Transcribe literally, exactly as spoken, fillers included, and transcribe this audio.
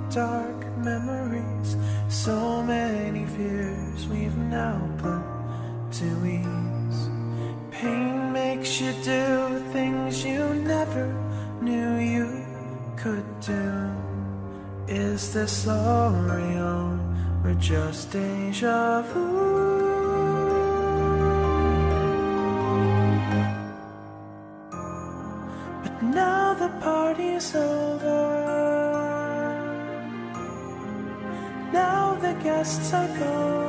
dark memories, so many fears we've now put to ease. Pain makes you do things you never knew you could do. Is this all real or just deja vu? But now the party's over, now the guests are gone.